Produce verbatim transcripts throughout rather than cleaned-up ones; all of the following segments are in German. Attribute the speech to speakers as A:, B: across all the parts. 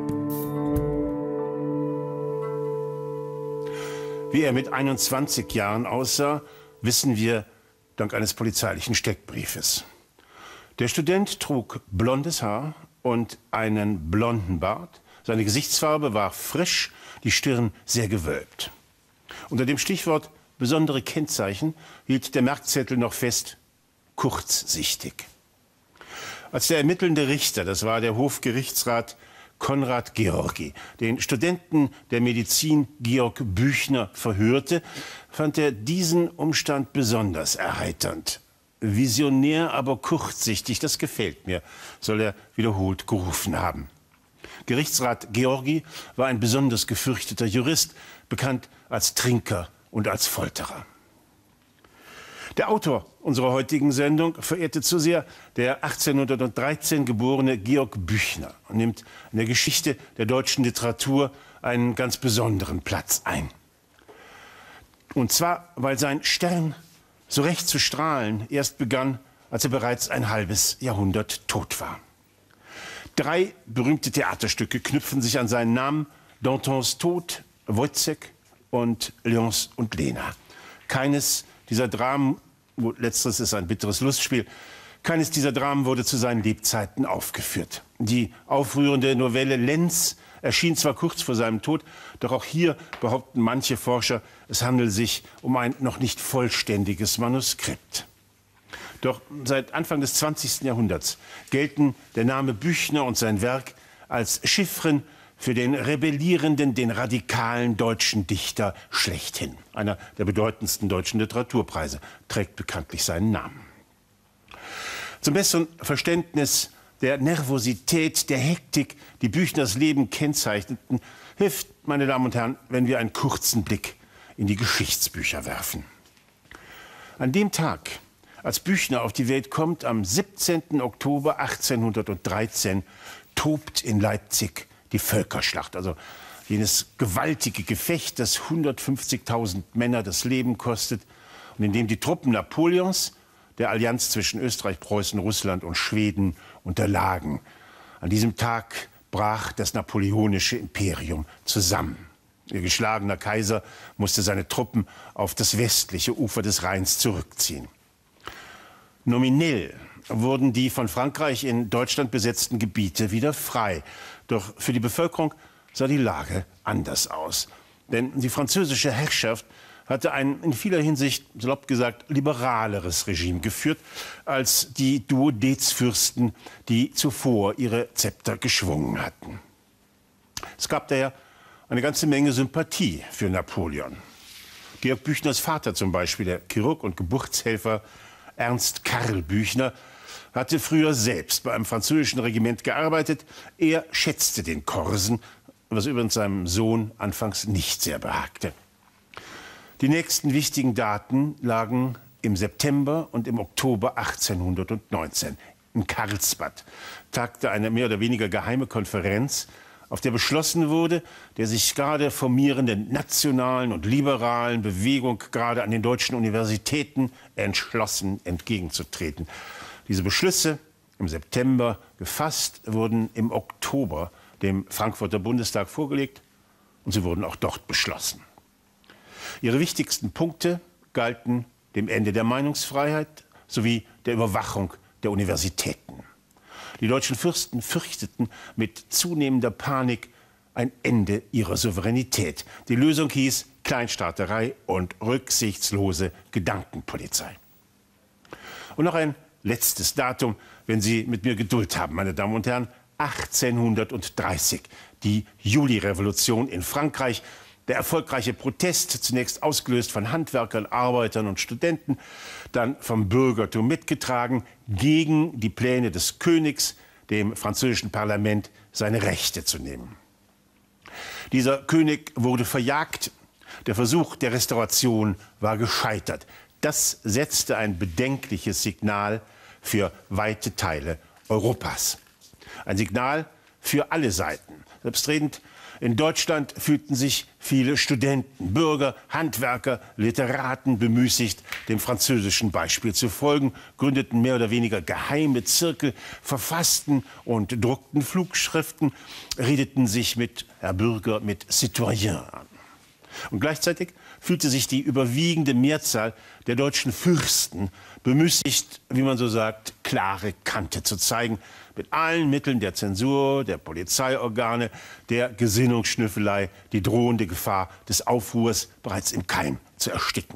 A: Wie er mit einundzwanzig Jahren aussah, wissen wir dank eines polizeilichen Steckbriefes. Der Student trug blondes Haar und einen blonden Bart. Seine Gesichtsfarbe war frisch, die Stirn sehr gewölbt. Unter dem Stichwort besondere Kennzeichen hielt der Merkzettel noch fest: kurzsichtig. Als der ermittelnde Richter, das war der Hofgerichtsrat Konrad Georgi, den Studenten der Medizin Georg Büchner verhörte, fand er diesen Umstand besonders erheiternd. Visionär, aber kurzsichtig, das gefällt mir, soll er wiederholt gerufen haben. Gerichtsrat Georgi war ein besonders gefürchteter Jurist, bekannt als Trinker und als Folterer. Der Autor unserer heutigen Sendung verehrte zu sehr der achtzehnhundertdreizehn geborene Georg Büchner und nimmt in der Geschichte der deutschen Literatur einen ganz besonderen Platz ein. Und zwar, weil sein Stern so recht zu strahlen erst begann, als er bereits ein halbes Jahrhundert tot war. Drei berühmte Theaterstücke knüpfen sich an seinen Namen: Dantons Tod, Wojciech und Léonce und Lena. Keines dieser Dramen, letzteres ist ein bitteres Lustspiel, keines dieser Dramen wurde zu seinen Lebzeiten aufgeführt. Die aufrührende Novelle Lenz erschien zwar kurz vor seinem Tod, doch auch hier behaupten manche Forscher, es handelt sich um ein noch nicht vollständiges Manuskript. Doch seit Anfang des zwanzigsten Jahrhunderts gelten der Name Büchner und sein Werk als Chiffren für den rebellierenden, den radikalen deutschen Dichter schlechthin. Einer der bedeutendsten deutschen Literaturpreise trägt bekanntlich seinen Namen. Zum besseren Verständnis der Nervosität, der Hektik, die Büchners Leben kennzeichneten, hilft, meine Damen und Herren, wenn wir einen kurzen Blick in die Geschichtsbücher werfen. An dem Tag, als Büchner auf die Welt kommt, am siebzehnten Oktober achtzehnhundertdreizehn, tobt in Leipzig die Völkerschlacht, also jenes gewaltige Gefecht, das hundertfünfzigtausend Männer das Leben kostet und in dem die Truppen Napoleons der Allianz zwischen Österreich, Preußen, Russland und Schweden unterlagen. An diesem Tag brach das napoleonische Imperium zusammen. Ihr geschlagener Kaiser musste seine Truppen auf das westliche Ufer des Rheins zurückziehen. Nominell wurden die von Frankreich in Deutschland besetzten Gebiete wieder frei. Doch für die Bevölkerung sah die Lage anders aus. Denn die französische Herrschaft hatte ein in vieler Hinsicht, salopp gesagt, liberaleres Regime geführt als die Duodezfürsten, die zuvor ihre Zepter geschwungen hatten. Es gab daher eine ganze Menge Sympathie für Napoleon. Georg Büchners Vater zum Beispiel, der Chirurg und Geburtshelfer Ernst Karl Büchner, hatte früher selbst bei einem französischen Regiment gearbeitet. Er schätzte den Korsen, was übrigens seinem Sohn anfangs nicht sehr behagte. Die nächsten wichtigen Daten lagen im September und im Oktober achtzehnhundertneunzehn. In Karlsbad tagte eine mehr oder weniger geheime Konferenz, auf der beschlossen wurde, der sich gerade formierenden nationalen und liberalen Bewegung gerade an den deutschen Universitäten entschlossen entgegenzutreten. Diese Beschlüsse, im September gefasst, wurden im Oktober dem Frankfurter Bundestag vorgelegt und sie wurden auch dort beschlossen. Ihre wichtigsten Punkte galten dem Ende der Meinungsfreiheit sowie der Überwachung der Universitäten. Die deutschen Fürsten fürchteten mit zunehmender Panik ein Ende ihrer Souveränität. Die Lösung hieß Kleinstaaterei und rücksichtslose Gedankenpolizei. Und noch ein letztes Datum, wenn Sie mit mir Geduld haben, meine Damen und Herren: achtzehnhundertdreißig, die Julirevolution in Frankreich. Der erfolgreiche Protest, zunächst ausgelöst von Handwerkern, Arbeitern und Studenten, dann vom Bürgertum mitgetragen, gegen die Pläne des Königs, dem französischen Parlament seine Rechte zu nehmen. Dieser König wurde verjagt. Der Versuch der Restauration war gescheitert. Das setzte ein bedenkliches Signal für weite Teile Europas. Ein Signal für alle Seiten. Selbstredend In Deutschland fühlten sich viele Studenten, Bürger, Handwerker, Literaten bemüßigt, dem französischen Beispiel zu folgen, gründeten mehr oder weniger geheime Zirkel, verfassten und druckten Flugschriften, redeten sich mit Herr Bürger, mit Citoyen an. Und gleichzeitig fühlte sich die überwiegende Mehrzahl der deutschen Fürsten bemüßigt, wie man so sagt, klare Kante zu zeigen, mit allen Mitteln der Zensur, der Polizeiorgane, der Gesinnungsschnüffelei, die drohende Gefahr des Aufruhrs bereits im Keim zu ersticken.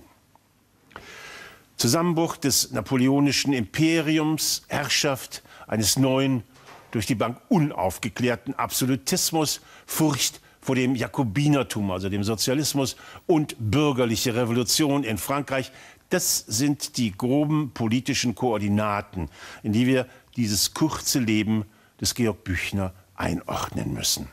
A: Zusammenbruch des napoleonischen Imperiums, Herrschaft eines neuen, durch die Bank unaufgeklärten Absolutismus, Furcht vor dem Jakobinertum, also dem Sozialismus, und bürgerliche Revolution in Frankreich. Das sind die groben politischen Koordinaten, in die wir dieses kurze Leben des Georg Büchner einordnen müssen.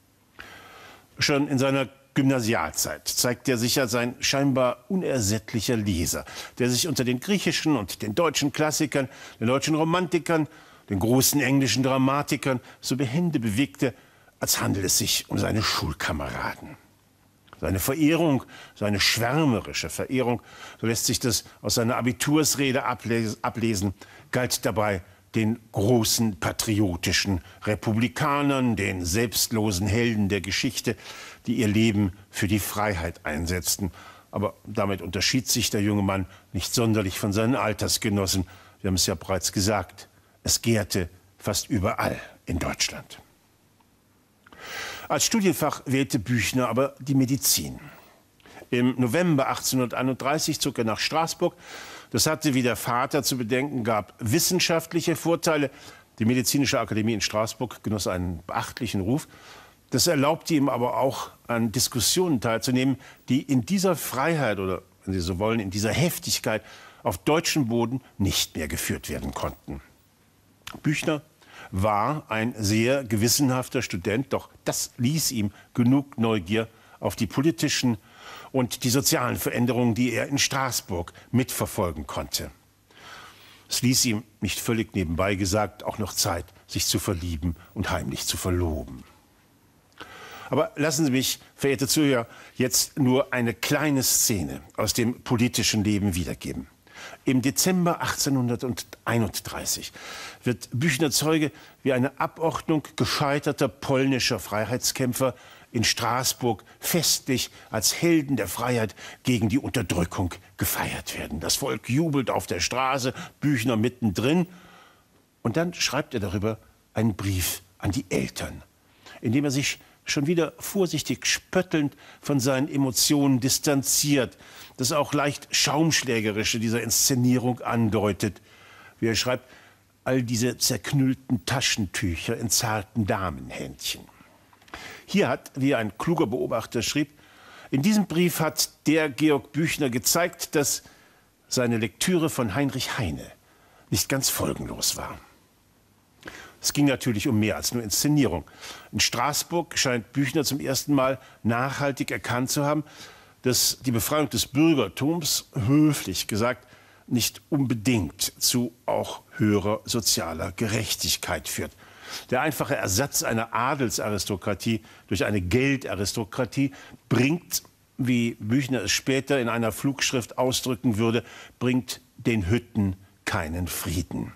A: Schon in seiner Gymnasialzeit zeigt er sich als ein scheinbar unersättlicher Leser, der sich unter den griechischen und den deutschen Klassikern, den deutschen Romantikern, den großen englischen Dramatikern so behende bewegte, als handelt es sich um seine Schulkameraden. Seine Verehrung, seine schwärmerische Verehrung, so lässt sich das aus seiner Abitursrede ablesen, galt dabei den großen patriotischen Republikanern, den selbstlosen Helden der Geschichte, die ihr Leben für die Freiheit einsetzten. Aber damit unterschied sich der junge Mann nicht sonderlich von seinen Altersgenossen. Wir haben es ja bereits gesagt, es gärte fast überall in Deutschland. Als Studienfach wählte Büchner aber die Medizin. Im November achtzehnhunderteinunddreißig zog er nach Straßburg. Das hatte, wie der Vater zu bedenken gab, wissenschaftliche Vorteile. Die Medizinische Akademie in Straßburg genoss einen beachtlichen Ruf. Das erlaubte ihm aber auch, an Diskussionen teilzunehmen, die in dieser Freiheit oder, wenn Sie so wollen, in dieser Heftigkeit auf deutschem Boden nicht mehr geführt werden konnten. Büchner war ein sehr gewissenhafter Student, doch das ließ ihm genug Neugier auf die politischen und die sozialen Veränderungen, die er in Straßburg mitverfolgen konnte. Es ließ ihm, nicht völlig nebenbei gesagt, auch noch Zeit, sich zu verlieben und heimlich zu verloben. Aber lassen Sie mich, verehrte Zuhörer, jetzt nur eine kleine Szene aus dem politischen Leben wiedergeben. Im Dezember achtzehnhunderteinunddreißig wird Büchner Zeuge, wie eine Abordnung gescheiterter polnischer Freiheitskämpfer in Straßburg festlich als Helden der Freiheit gegen die Unterdrückung gefeiert werden. Das Volk jubelt auf der Straße, Büchner mittendrin. Und dann schreibt er darüber einen Brief an die Eltern, in dem er sich schon wieder vorsichtig spöttelnd von seinen Emotionen distanziert, das auch leicht Schaumschlägerische dieser Inszenierung andeutet. Wie er schreibt, all diese zerknüllten Taschentücher in zarten Damenhändchen. Hier hat, wie ein kluger Beobachter schrieb, in diesem Brief hat der Georg Büchner gezeigt, dass seine Lektüre von Heinrich Heine nicht ganz folgenlos war. Es ging natürlich um mehr als nur Inszenierung. In Straßburg scheint Büchner zum ersten Mal nachhaltig erkannt zu haben, dass die Befreiung des Bürgertums, höflich gesagt, nicht unbedingt zu auch höherer sozialer Gerechtigkeit führt. Der einfache Ersatz einer Adelsaristokratie durch eine Geldaristokratie bringt, wie Büchner es später in einer Flugschrift ausdrücken würde, bringt den Hütten keinen Frieden.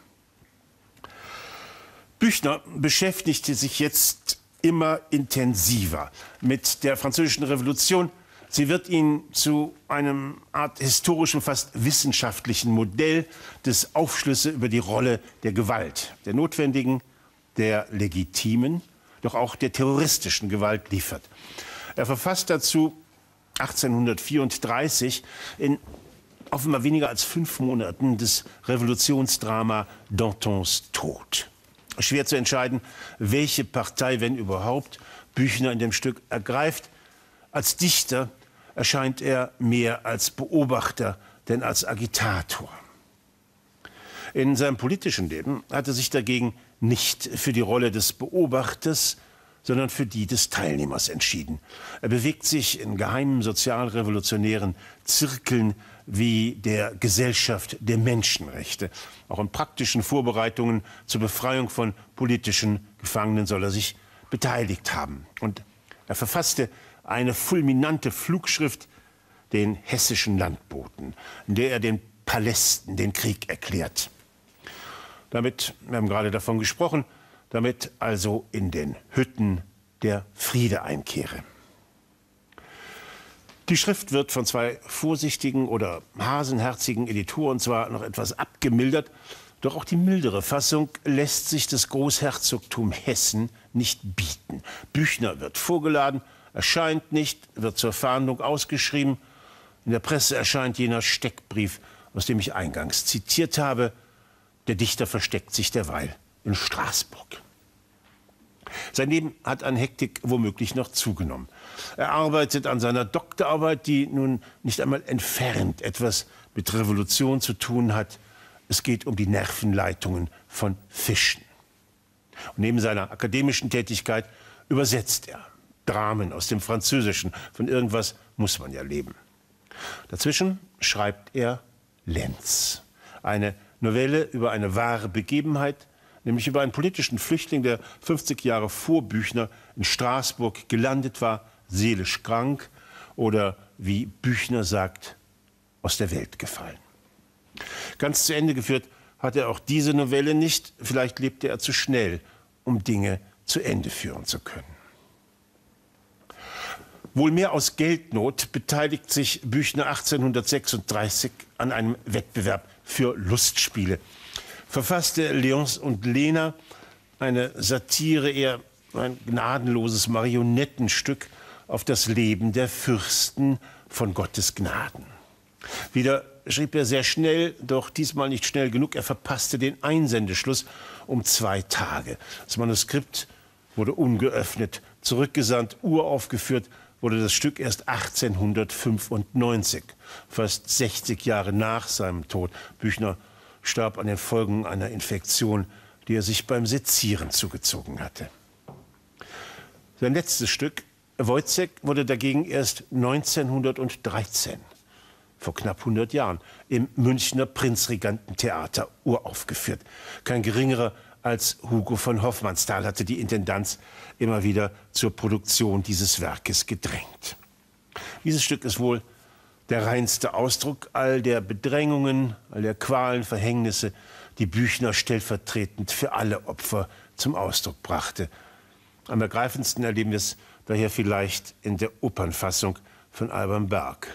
A: Büchner beschäftigte sich jetzt immer intensiver mit der Französischen Revolution. Sie wird ihn zu einem Art historischen, fast wissenschaftlichen Modell des Aufschlüsse über die Rolle der Gewalt, der notwendigen, der legitimen, doch auch der terroristischen Gewalt liefert. Er verfasst dazu achtzehnhundertvierunddreißig in offenbar weniger als fünf Monaten das Revolutionsdrama Dantons Tod. Schwer zu entscheiden, welche Partei, wenn überhaupt, Büchner in dem Stück ergreift. Als Dichter erscheint er mehr als Beobachter, denn als Agitator. In seinem politischen Leben hat er sich dagegen nicht für die Rolle des Beobachters, sondern für die des Teilnehmers entschieden. Er bewegt sich in geheimen sozialrevolutionären Zirkeln wie der Gesellschaft der Menschenrechte. Auch in praktischen Vorbereitungen zur Befreiung von politischen Gefangenen soll er sich beteiligt haben. Und Er verfasste eine fulminante Flugschrift, den hessischen Landboten, in der er den Palästen den Krieg erklärt. Damit, wir haben gerade davon gesprochen, damit also in den Hütten der Friede einkehre. Die Schrift wird von zwei vorsichtigen oder hasenherzigen Editoren zwar noch etwas abgemildert, doch auch die mildere Fassung lässt sich das Großherzogtum Hessen nicht bieten. Büchner wird vorgeladen, erscheint nicht, wird zur Fahndung ausgeschrieben. In der Presse erscheint jener Steckbrief, aus dem ich eingangs zitiert habe. Der Dichter versteckt sich derweil in Straßburg. Sein Leben hat an Hektik womöglich noch zugenommen. Er arbeitet an seiner Doktorarbeit, die nun nicht einmal entfernt etwas mit Revolution zu tun hat. Es geht um die Nervenleitungen von Fischen. Und neben seiner akademischen Tätigkeit übersetzt er Dramen aus dem Französischen. Von irgendwas muss man ja leben. Dazwischen schreibt er Lenz, eine Novelle über eine wahre Begebenheit, nämlich über einen politischen Flüchtling, der fünfzig Jahre vor Büchner in Straßburg gelandet war, seelisch krank oder, wie Büchner sagt, aus der Welt gefallen. Ganz zu Ende geführt hat er auch diese Novelle nicht. Vielleicht lebte er zu schnell, um Dinge zu Ende führen zu können. Wohl mehr aus Geldnot beteiligt sich Büchner achtzehnhundertsechsunddreißig an einem Wettbewerb für Lustspiele. Verfasste Léonce und Lena eine Satire, eher ein gnadenloses Marionettenstück auf das Leben der Fürsten von Gottes Gnaden. Wieder schrieb er sehr schnell, doch diesmal nicht schnell genug. Er verpasste den Einsendeschluss um zwei Tage. Das Manuskript wurde ungeöffnet zurückgesandt, uraufgeführt wurde das Stück erst achtzehnhundertfünfundneunzig, fast sechzig Jahre nach seinem Tod. Büchner starb an den Folgen einer Infektion, die er sich beim Sezieren zugezogen hatte. Sein letztes Stück, Woyzeck, wurde dagegen erst neunzehnhundertdreizehn, vor knapp hundert Jahren, im Münchner Prinzregententheater uraufgeführt. Kein geringerer als Hugo von Hofmannsthal hatte die Intendanz immer wieder zur Produktion dieses Werkes gedrängt. Dieses Stück ist wohl der reinste Ausdruck all der Bedrängungen, all der Qualen, Verhängnisse, die Büchner stellvertretend für alle Opfer zum Ausdruck brachte. Am ergreifendsten erleben wir es daher vielleicht in der Opernfassung von Alban Berg.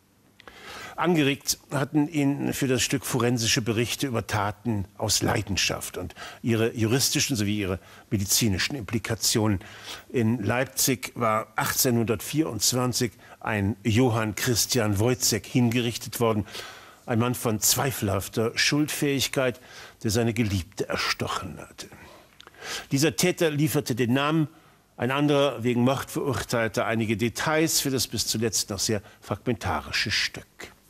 A: Angeregt hatten ihn für das Stück forensische Berichte über Taten aus Leidenschaft und ihre juristischen sowie ihre medizinischen Implikationen. In Leipzig war achtzehnhundertvierundzwanzig ein Johann Christian Woyzeck hingerichtet worden, ein Mann von zweifelhafter Schuldfähigkeit, der seine Geliebte erstochen hatte. Dieser Täter lieferte den Namen, ein anderer wegen Mord verurteilte einige Details für das bis zuletzt noch sehr fragmentarische Stück.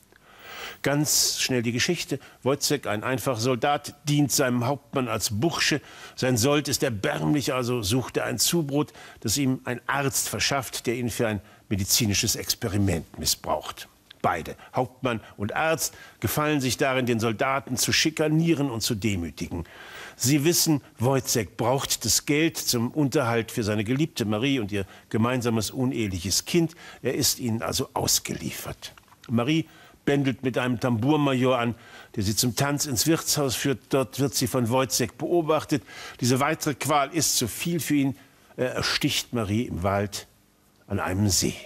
A: Ganz schnell die Geschichte. Woyzeck, ein einfacher Soldat, dient seinem Hauptmann als Bursche. Sein Sold ist erbärmlich, also sucht er ein Zubrot, das ihm ein Arzt verschafft, der ihn für ein medizinisches Experiment missbraucht. Beide, Hauptmann und Arzt, gefallen sich darin, den Soldaten zu schikanieren und zu demütigen. Sie wissen, Woyzeck braucht das Geld zum Unterhalt für seine geliebte Marie und ihr gemeinsames uneheliches Kind. Er ist ihnen also ausgeliefert. Marie bändelt mit einem Tambourmajor an, der sie zum Tanz ins Wirtshaus führt. Dort wird sie von Woyzeck beobachtet. Diese weitere Qual ist zu viel für ihn. Er ersticht Marie im Wald an einem See.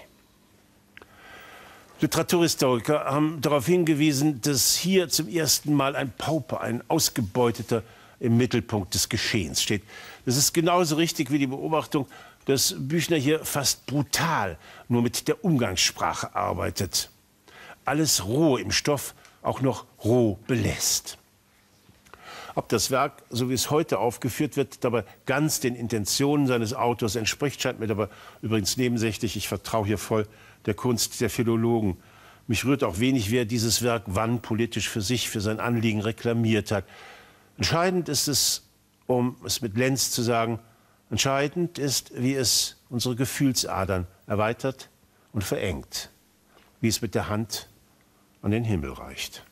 A: Literaturhistoriker haben darauf hingewiesen, dass hier zum ersten Mal ein Pauper, ein Ausgebeuteter, im Mittelpunkt des Geschehens steht. Das ist genauso richtig wie die Beobachtung, dass Büchner hier fast brutal nur mit der Umgangssprache arbeitet. Alles roh im Stoff auch noch roh belässt. Ob das Werk, so wie es heute aufgeführt wird, dabei ganz den Intentionen seines Autors entspricht, scheint mir dabei übrigens nebensächlich. Ich vertraue hier voll der Kunst der Philologen. Mich rührt auch wenig, wer dieses Werk wann politisch für sich, für sein Anliegen reklamiert hat. Entscheidend ist es, um es mit Lenz zu sagen, entscheidend ist, wie es unsere Gefühlsadern erweitert und verengt, wie es mit der Hand an den Himmel reicht.